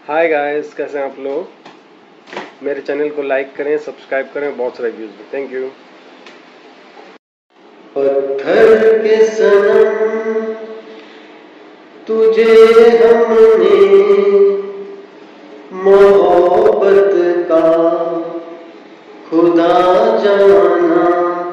Hi guys, कैसे हैं आप लोग। मेरे चैनल को लाइक करें, सब्सक्राइब करें, बहुत सारे व्यूज में। Thank you. पत्थर के सनम तुझे हमने मोहब्बत का खुदा जाना।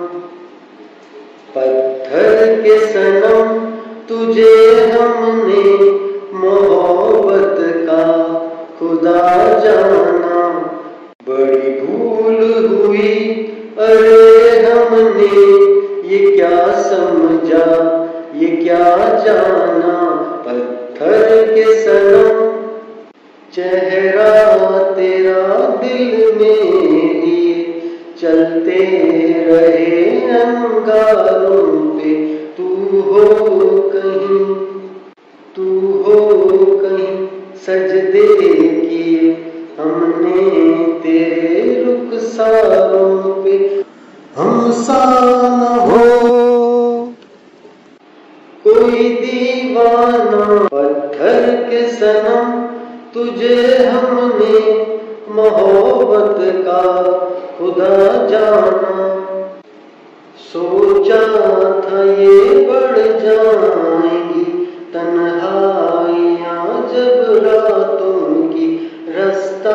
पत्थर के सनम तुझे हमने मोहब्बत का खुदा जाना। बड़ी भूल हुई अरे हमने ये क्या समझा, ये क्या जाना। पत्थर के सनम चेहरा तेरा दिल में लिए चलते रहे अंगारों पे। तू हो कहीं सजदे किए हमने तेरे रुखसारों पे। हम सा न हो कोई दीवाना। पत्थर के सनम तुझे हमने मोहब्बत का खुदा जाना। सोचा था ये बढ़ जाएंगी तन्हाइयां जब रातों की। रास्ता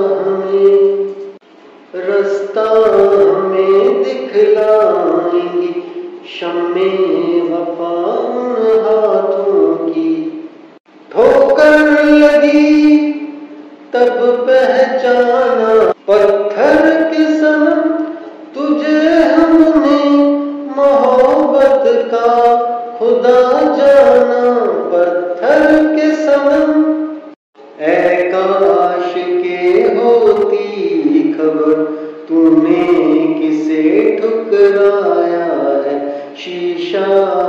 हमें दिखलाएंगी शम्मे वफा उन हाथों की। ठोकर लगी तब पहचाना। पत्थर के सनम तुझे हमने मोहब्बत का खुदा जाना। पत्थर के सनम ऐ काश के होती खबर तूने किसे ठुकराया है। शीशा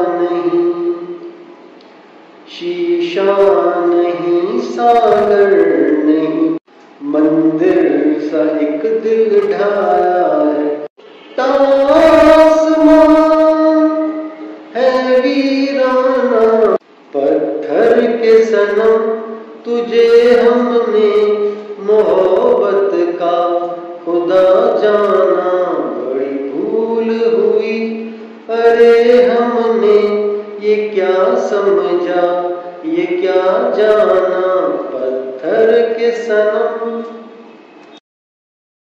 नहीं सागर नहीं मंदिर सा एक दिल ढाया है। आसमान है वीराना। पत्थर के सनम तुझे हमने मोहब्बत का खुदा जाना। बड़ी भूल हुई अरे हमने ये क्या समझा, ये क्या जाना। पत्थर के सनम